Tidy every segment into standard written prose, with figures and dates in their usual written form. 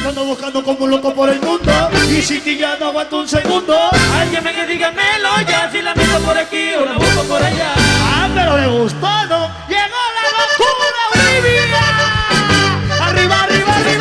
yo ando buscando como un loco por el mundo. Y si que ya no aguanto un segundo. Alguien me que dígamelo ya, si la meto por aquí o la busco por allá. Ah, pero le gustó, ¿no? Llegó la locura Olivia. Arriba, arriba, arriba.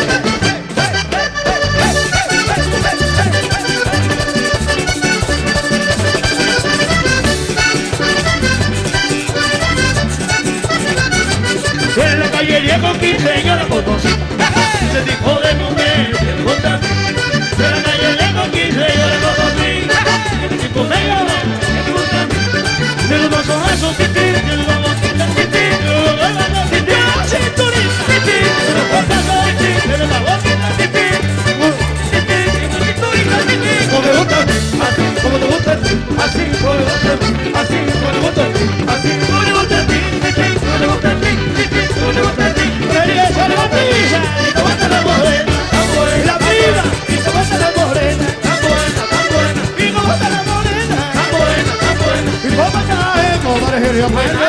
En la calle Diego 15 yo la conocí. Ese tipo de mujer que me gusta. En la calle Diego 15 yo la conocí. Ese tipo de mujer que me gusta. De los dos ojos tití, de los dos boquitas tití, de los dos ojos tití, cinturita tití, de los ojos tití, de los dos boquitas tití, tití, cinturita tití. Como me gusta, así como te gusta, así como me gusta, así como me gusta, así como me gusta a ti, tití, como me gusta a ti, tití, como me gusta a ti. Quería echar la pizza y te gusta la morena, tan buena, la prima y te gusta la morena, tan buena, y te gusta la morena, tan buena, y cómo cae, como eres buena.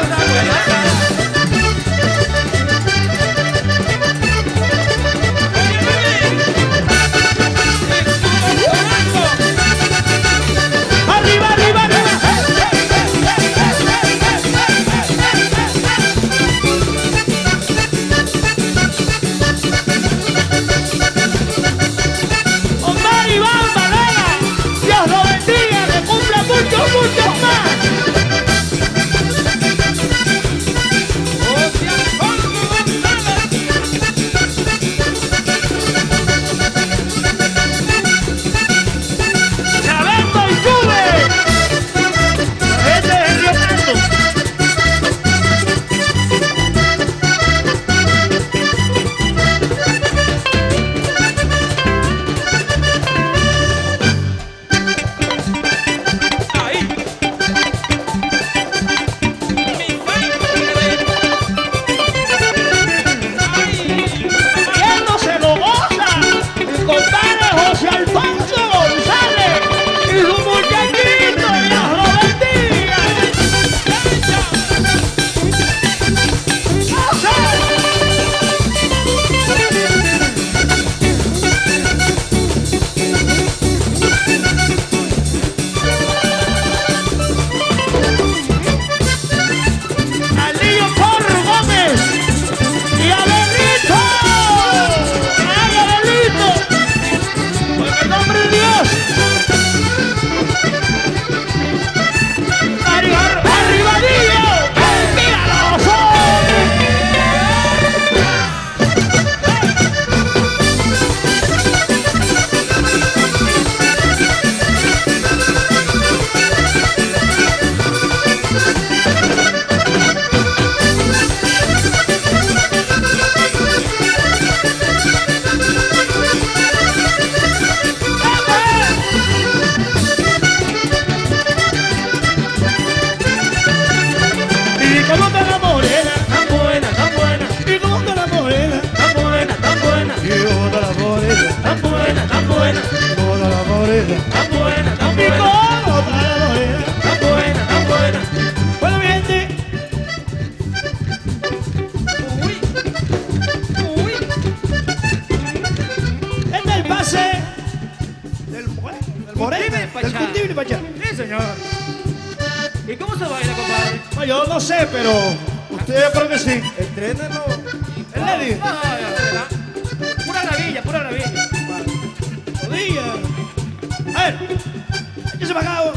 Arriba, arriba, arriba. Omar Iván Varela, Dios lo bendiga, que cumpla muchos, muchos más. Chavendo y Cube. Este es el Río Canto. Y él no se lo goza. El compadre José Alfonso González y su muchachito, Dios lo bendiga. Alillo Porro Gómez y Abelito. ¡Ay, Abelito! ¡Por el nombre de Dios! ¡Arribadillo! ¡Mira los ojos! ¿Y cómo está la morena? Tan buena, tan buena, ¿Y cómo está la morena? tan buena, tan buena, ¿Y cómo está la morena? tan buena, tan buena, ¿Cómo está la morena? tan buena, tan ¿Y buena, cómo está la morena? tan buena, tan buena. Bueno, mi gente, Uy, uy. este es el pase del morena, Cultible del Pachá. cultible Pachá. Sí, señor. ¿Y cómo se baila, compadre? No, yo no sé, pero usted yo creo que sí. Entrénalo. ¿El Lady? Pura gravilla, pura gravilla. Rodilla. A ver, échese para acá.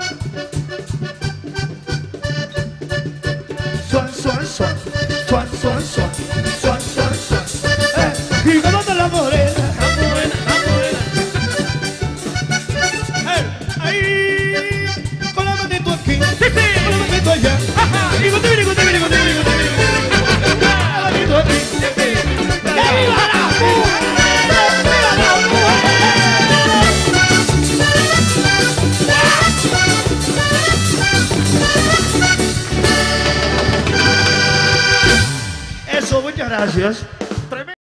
Suan, suan, suan, suan, suan, suan, suan, suan, suan. ¿Y cómo está la morena? Tan buena, tan buena. Ahí, con la manito aquí, con la manito allá. Y contigo, contigo, contigo, contigo, contigo. La manito aquí. ¡Que viva la mujer! ¡Viva la mujer! Eso, muchas gracias.